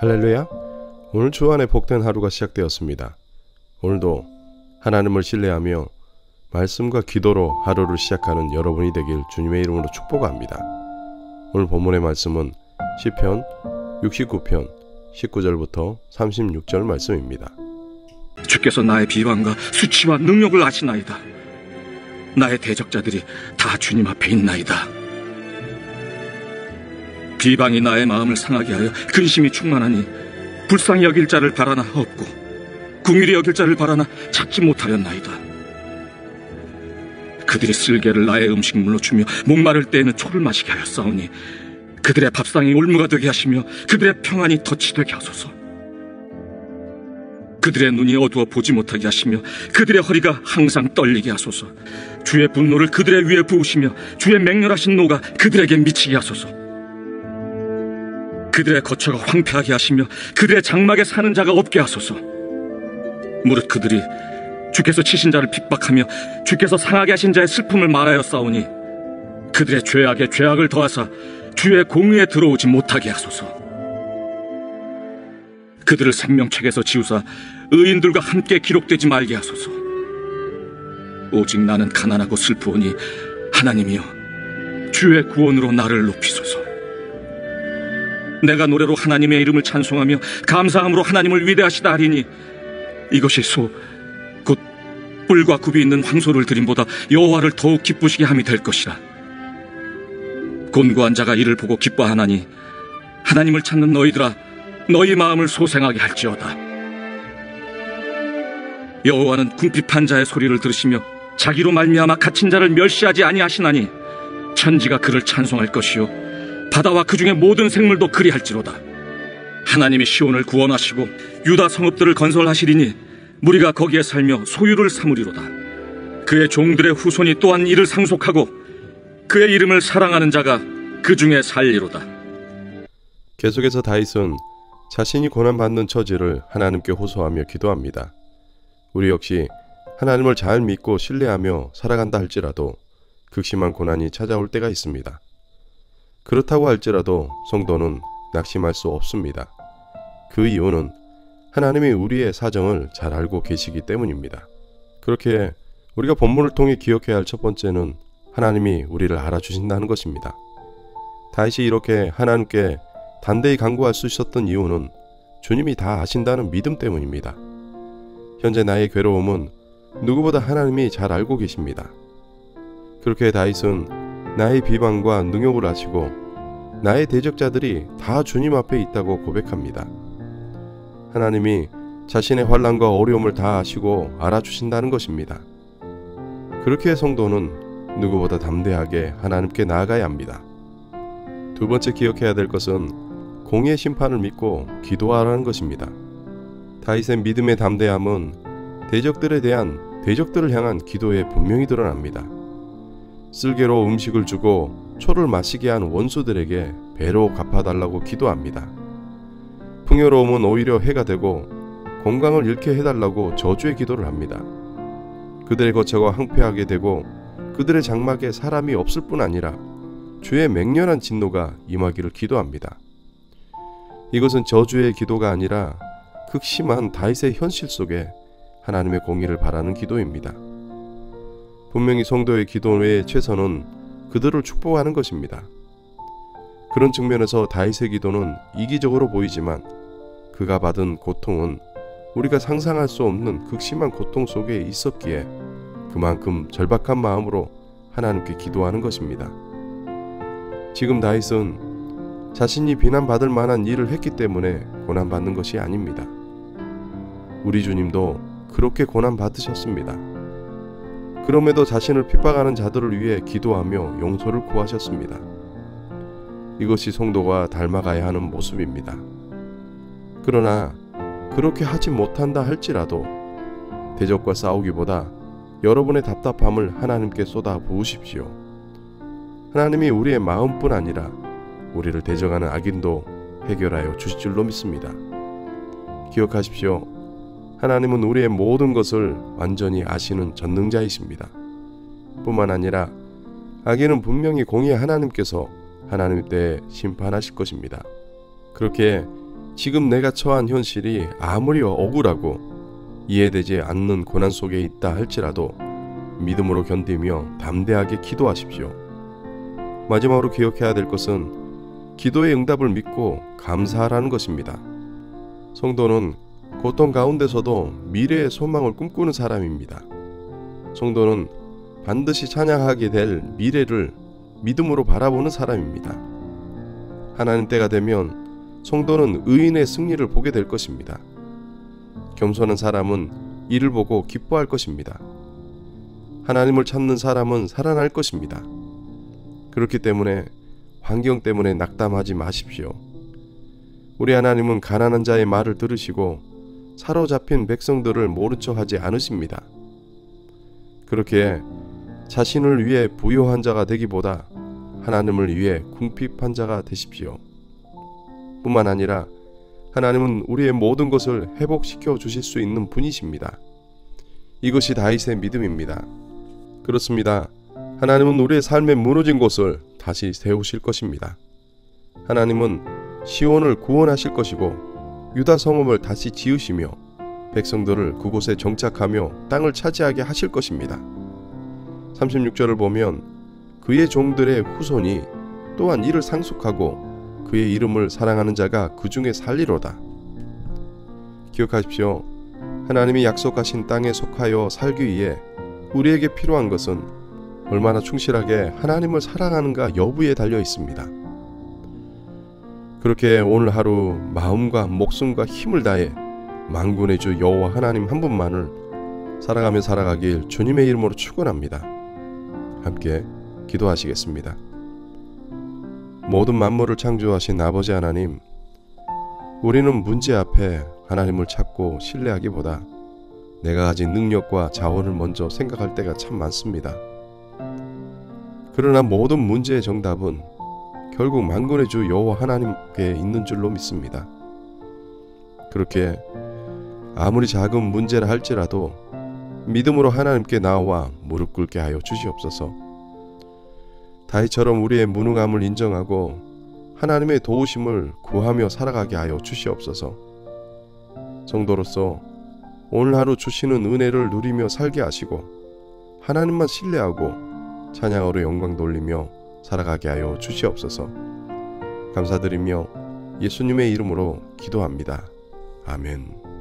할렐루야! 오늘 주 안에 복된 하루가 시작되었습니다. 오늘도 하나님을 신뢰하며 말씀과 기도로 하루를 시작하는 여러분이 되길 주님의 이름으로 축복합니다. 오늘 본문의 말씀은 시편 69편 19절부터 36절 말씀입니다. 주께서 나의 비방과 수치와 능력을 아시나이다. 나의 대적자들이 다 주님 앞에 있나이다. 비방이 나의 마음을 상하게 하여 근심이 충만하니 불쌍히 여길 자를 바라나 없고 긍휼히 여길 자를 바라나 찾지 못하였나이다. 그들이 쓸개를 나의 음식물로 주며 목마를 때에는 초를 마시게 하였사오니 그들의 밥상이 올무가 되게 하시며 그들의 평안이 덫이 되게 하소서. 그들의 눈이 어두워 보지 못하게 하시며 그들의 허리가 항상 떨리게 하소서. 주의 분노를 그들의 위에 부으시며 주의 맹렬하신 노가 그들에게 미치게 하소서. 그들의 거처가 황폐하게 하시며 그들의 장막에 사는 자가 없게 하소서. 무릇 그들이 주께서 치신 자를 핍박하며 주께서 상하게 하신 자의 슬픔을 말하였사오니 그들의 죄악에 죄악을 더하사 주의 공의에 들어오지 못하게 하소서. 그들을 생명책에서 지우사 의인들과 함께 기록되지 말게 하소서. 오직 나는 가난하고 슬프오니 하나님이여 주의 구원으로 나를 높이소서. 내가 노래로 하나님의 이름을 찬송하며 감사함으로 하나님을 위대하시다 하리니 이것이 곧 뿔과 굽이 있는 황소를 드림보다 여호와를 더욱 기쁘시게 함이 될 것이라. 곤고한 자가 이를 보고 기뻐하나니 하나님을 찾는 너희들아 너희 마음을 소생하게 할지어다. 여호와는 궁핍한 자의 소리를 들으시며 자기로 말미암아 갇힌 자를 멸시하지 아니하시나니 천지가 그를 찬송할 것이요 바다와 그 중에 모든 생물도 그리할지로다. 하나님이 시온을 구원하시고 유다 성읍들을 건설하시리니 무리가 거기에 살며 소유를 삼으리로다. 그의 종들의 후손이 또한 이를 상속하고 그의 이름을 사랑하는 자가 그 중에 살리로다. 계속해서 다윗은 자신이 고난받는 처지를 하나님께 호소하며 기도합니다. 우리 역시 하나님을 잘 믿고 신뢰하며 살아간다 할지라도 극심한 고난이 찾아올 때가 있습니다. 그렇다고 할지라도 성도는 낙심할 수 없습니다. 그 이유는 하나님이 우리의 사정을 잘 알고 계시기 때문입니다. 그렇게 우리가 본문을 통해 기억해야 할 첫 번째는 하나님이 우리를 알아주신다는 것입니다. 다윗이 이렇게 하나님께 단대히 간구할 수 있었던 이유는 주님이 다 아신다는 믿음 때문입니다. 현재 나의 괴로움은 누구보다 하나님이 잘 알고 계십니다. 그렇게 다윗은 나의 비방과 능욕을 아시고 나의 대적자들이 다 주님 앞에 있다고 고백합니다. 하나님이 자신의 환난과 어려움을 다 아시고 알아주신다는 것입니다. 그렇게 성도는 누구보다 담대하게 하나님께 나아가야 합니다. 두 번째 기억해야 될 것은 공의의 심판을 믿고 기도하라는 것입니다. 다윗의 믿음의 담대함은 대적들을 향한 기도에 분명히 드러납니다. 쓸개로 음식을 주고 초를 마시게 한 원수들에게 배로 갚아달라고 기도합니다. 풍요로움은 오히려 해가 되고 건강을 잃게 해달라고 저주의 기도를 합니다. 그들의 거처가 황폐하게 되고 그들의 장막에 사람이 없을 뿐 아니라 주의 맹렬한 진노가 임하기를 기도합니다. 이것은 저주의 기도가 아니라 극심한 다윗의 현실 속에 하나님의 공의를 바라는 기도입니다. 분명히 성도의 기도의 최선은 그들을 축복하는 것입니다. 그런 측면에서 다윗의 기도는 이기적으로 보이지만 그가 받은 고통은 우리가 상상할 수 없는 극심한 고통 속에 있었기에 그만큼 절박한 마음으로 하나님께 기도하는 것입니다. 지금 다윗은 자신이 비난받을 만한 일을 했기 때문에 고난받는 것이 아닙니다. 우리 주님도 그렇게 고난받으셨습니다. 그럼에도 자신을 핍박하는 자들을 위해 기도하며 용서를 구하셨습니다. 이것이 성도가 닮아가야 하는 모습입니다. 그러나 그렇게 하지 못한다 할지라도 대적과 싸우기보다 여러분의 답답함을 하나님께 쏟아 부으십시오. 하나님이 우리의 마음뿐 아니라 우리를 대적하는 악인도 해결하여 주실 줄로 믿습니다. 기억하십시오. 하나님은 우리의 모든 것을 완전히 아시는 전능자이십니다. 뿐만 아니라 악인은 분명히 공의의 하나님께서 하나님 때에 심판하실 것입니다. 그렇게 지금 내가 처한 현실이 아무리 억울하고 이해되지 않는 고난 속에 있다 할지라도 믿음으로 견디며 담대하게 기도하십시오. 마지막으로 기억해야 될 것은 기도의 응답을 믿고 감사하라는 것입니다. 성도는 고통 가운데서도 미래의 소망을 꿈꾸는 사람입니다. 성도는 반드시 찬양하게 될 미래를 믿음으로 바라보는 사람입니다. 하나님 때가 되면 성도는 의인의 승리를 보게 될 것입니다. 겸손한 사람은 이를 보고 기뻐할 것입니다. 하나님을 찾는 사람은 살아날 것입니다. 그렇기 때문에 환경 때문에 낙담하지 마십시오. 우리 하나님은 가난한 자의 말을 들으시고 사로잡힌 백성들을 모른 척하지 않으십니다. 그렇게 자신을 위해 부요한 자가 되기보다 하나님을 위해 궁핍한 자가 되십시오. 뿐만 아니라 하나님은 우리의 모든 것을 회복시켜 주실 수 있는 분이십니다. 이것이 다윗의 믿음입니다. 그렇습니다. 하나님은 우리의 삶의 무너진 곳을 다시 세우실 것입니다. 하나님은 시온을 구원하실 것이고 유다 성읍을 다시 지으시며 백성들을 그곳에 정착하며 땅을 차지하게 하실 것입니다. 36절을 보면 그의 종들의 후손이 또한 이를 상속하고 그의 이름을 사랑하는 자가 그 중에 살리로다. 기억하십시오. 하나님이 약속하신 땅에 속하여 살기 위해 우리에게 필요한 것은 얼마나 충실하게 하나님을 사랑하는가 여부에 달려 있습니다. 그렇게 오늘 하루 마음과 목숨과 힘을 다해 만군의 주 여호와 하나님 한 분만을 사랑하며 살아가길 주님의 이름으로 축원합니다. 함께 기도하시겠습니다. 모든 만물을 창조하신 아버지 하나님, 우리는 문제 앞에 하나님을 찾고 신뢰하기보다 내가 가진 능력과 자원을 먼저 생각할 때가 참 많습니다. 그러나 모든 문제의 정답은 결국 만군의 주 여호와 하나님께 있는 줄로 믿습니다. 그렇게 아무리 작은 문제라 할지라도 믿음으로 하나님께 나와 무릎 꿇게 하여 주시옵소서. 다윗처럼 우리의 무능함을 인정하고 하나님의 도우심을 구하며 살아가게 하여 주시옵소서. 성도로서 오늘 하루 주시는 은혜를 누리며 살게 하시고 하나님만 신뢰하고 찬양으로 영광 돌리며 살아가게 하여 주시옵소서. 감사드리며 예수님의 이름으로 기도합니다. 아멘.